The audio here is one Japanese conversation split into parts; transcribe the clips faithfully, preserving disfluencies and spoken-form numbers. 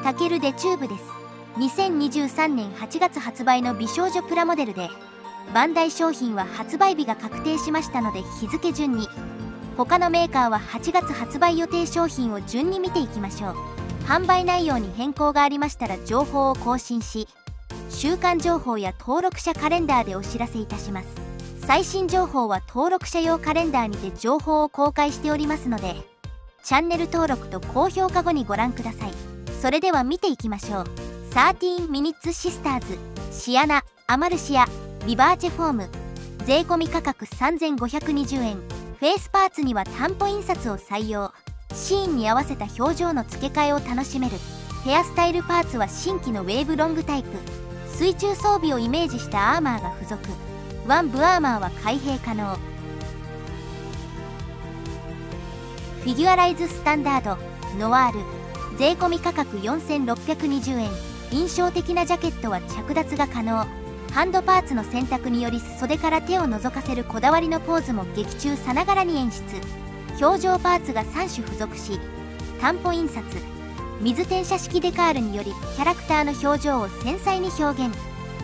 タケル・デチューブです。にせんにじゅうさんねんはちがつ発売の美少女プラモデルで、バンダイ商品は発売日が確定しましたので日付順に、他のメーカーははちがつ発売予定商品を順に見ていきましょう。販売内容に変更がありましたら情報を更新し、週間情報や登録者カレンダーでお知らせいたします。最新情報は登録者用カレンダーにて情報を公開しておりますので、チャンネル登録と高評価後にご覧ください。それでは見ていきましょう。サーティーンミニッツシスターズ、シアナ、アマルシア、ビバーチェフォーム、税込価格さんぜんごひゃくにじゅうえん。フェイスパーツには担保印刷を採用。シーンに合わせた表情の付け替えを楽しめる。ヘアスタイルパーツは新規のウェーブロングタイプ。水中装備をイメージしたアーマーが付属。ワンブアーマーは開閉可能。フィギュアライズスタンダード、ノワール、税込価格よんせんろっぴゃくにじゅうえん。印象的なジャケットは着脱が可能。ハンドパーツの選択により袖から手を覗かせるこだわりのポーズも劇中さながらに演出。表情パーツがさん種付属し、担保印刷、水転写式デカールによりキャラクターの表情を繊細に表現。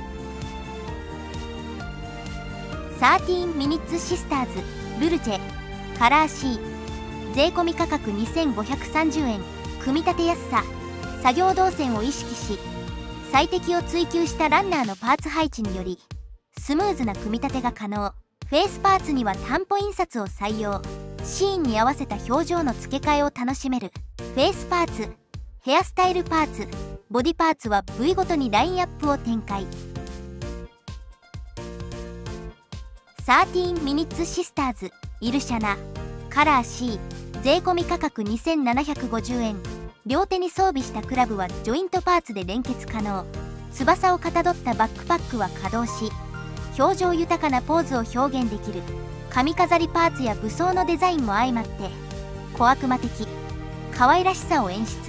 サーティーンミニッツシスターズ、ルルチェ、カラー C、税込価格にせんごひゃくさんじゅうえん。組み立てやすさ、作業動線を意識し、最適を追求したランナーのパーツ配置によりスムーズな組み立てが可能。フェイスパーツには担保印刷を採用。シーンに合わせた表情の付け替えを楽しめる。フェイスパーツ、ヘアスタイルパーツ、ボディパーツは部位ごとにラインアップを展開。サーティーンミニッツシスターズ、イルシャナ、カラー C、税込価格にせんななひゃくごじゅうえん。両手に装備したクラブはジョイントパーツで連結可能。翼をかたどったバックパックは可動し、表情豊かなポーズを表現できる。髪飾りパーツや武装のデザインも相まって小悪魔的可愛らしさを演出。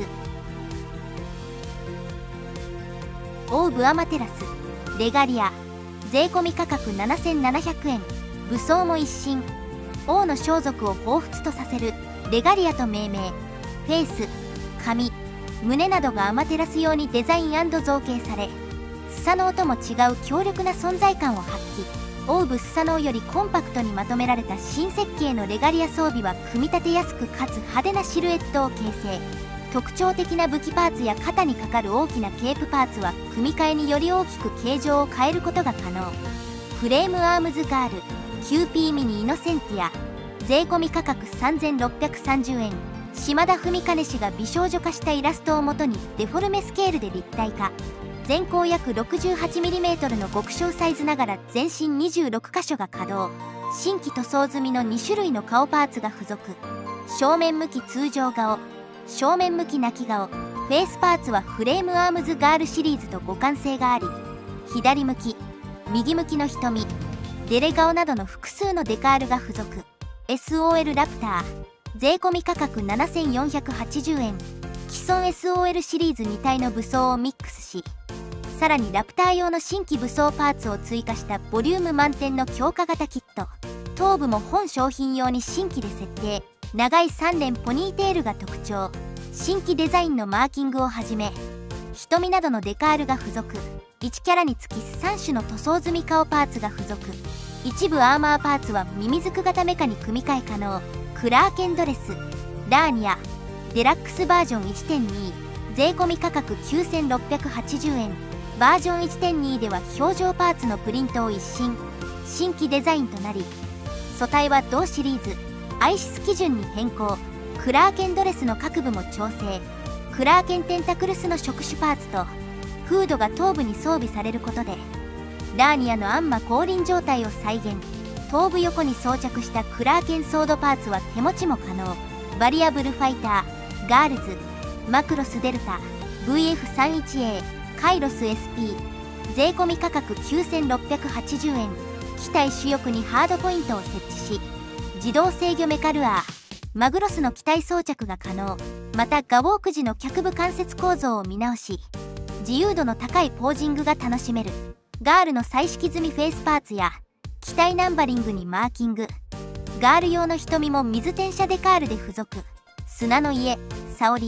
オーブアマテラス、レガリア、税込価格ななせんななひゃくえん。武装も一新。王の装束を彷彿とさせるレガリアと命名。フェイス、髪、胸などがアマテラス用にデザイン&造形され、スサノオとも違う強力な存在感を発揮。オーブスサノオよりコンパクトにまとめられた新設計のレガリア装備は組み立てやすくかつ派手なシルエットを形成。特徴的な武器パーツや肩にかかる大きなケープパーツは組み替えにより大きく形状を変えることが可能。フレームアームズガール、キューピーミニイノセンティア、税込価格さんぜんろっぴゃくさんじゅうえん。島田文兼氏が美少女化したイラストをもとにデフォルメスケールで立体化。全高約 ろくじゅうはちミリメートル の極小サイズながら全身にじゅうろくかしょが稼働。新規塗装済みのに種類の顔パーツが付属。正面向き通常顔、正面向き泣き顔。フェイスパーツはフレームアームズガールシリーズと互換性があり、左向き、右向きの瞳、デレ顔などの複数のデカールが付属。 エスオーエル ラプター、税込価格ななせんよんひゃくはちじゅうえん。既存 エスオーエル シリーズに体の武装をミックスし、さらにラプター用の新規武装パーツを追加したボリューム満点の強化型キット。頭部も本商品用に新規で設定。長いさん連ポニーテールが特徴。新規デザインのマーキングをはじめ瞳などのデカールが付属。いちキャラにつきさん種の塗装済み顔パーツが付属。一部アーマーパーツはミミズク型メカに組み替え可能。クラーケンドレス、ラーニア、デラックスバージョン いちてんに、税込価格きゅうせんろっぴゃくはちじゅうえん。バージョン いちてんに では表情パーツのプリントを一新。新規デザインとなり、素体は同シリーズアイシス基準に変更。クラーケンドレスの各部も調整。クラーケンテンタクルスの触手パーツとフードが頭部に装備されることでラーニアのアンマ降臨状態を再現。頭部横に装着したクラーケンソードパーツは手持ちも可能。バリアブルファイター、ガールズ、マクロスデルタ、ブイエフさんじゅういちエー、カイロス エスピー、税込価格きゅうせんろっぴゃくはちじゅうえん。機体主翼にハードポイントを設置し、自動制御メカルアー、マグロスの機体装着が可能。またガウォーク時の脚部関節構造を見直し、自由度の高いポージングが楽しめる。ガールの彩色済みフェイスパーツや機体ナンバリングにマーキング。ガール用の瞳も水転写デカールで付属。砂の家、沙織、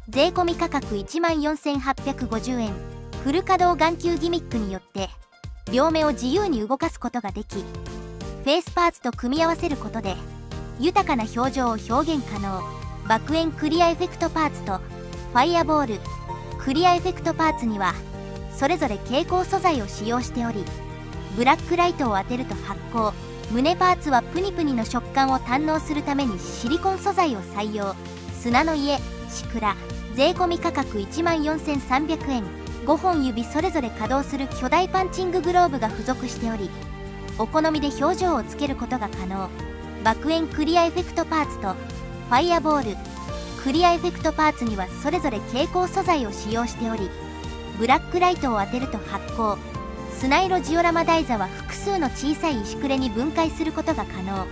税込価格いちまんよんせんはっぴゃくごじゅうえん。フル稼働眼球ギミックによって両目を自由に動かすことができ、フェイスパーツと組み合わせることで豊かな表情を表現可能。爆炎クリアエフェクトパーツとファイアボールクリアエフェクトパーツにはそれぞれ蛍光素材を使用しており、ブラックライトを当てると発光。胸パーツはプニプニの食感を堪能するためにシリコン素材を採用。砂の家シクラ、税込価格いちまんよんせんさんびゃくえん。ごほん指それぞれ稼働する巨大パンチンググローブが付属しており、お好みで表情をつけることが可能。爆炎クリアエフェクトパーツとファイアボールクリアエフェクトパーツにはそれぞれ蛍光素材を使用しており、ブラックライトを当てると発光。砂色ジオラマ台座は複数の小さい石くれに分解することが可能。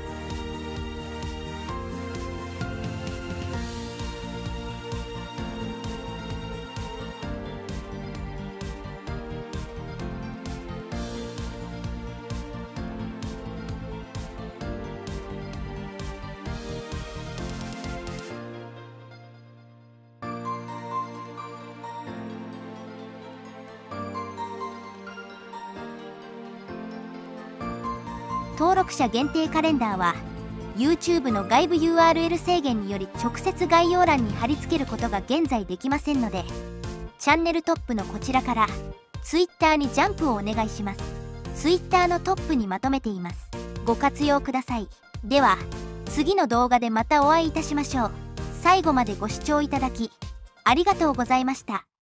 登録者限定カレンダーは YouTube の外部 ユーアールエル 制限により直接概要欄に貼り付けることが現在できませんので、チャンネルトップのこちらから Twitter にジャンプをお願いします。 Twitter のトップにまとめています。ご活用ください。では次の動画でまたお会いいたしましょう。最後までご視聴いただきありがとうございました。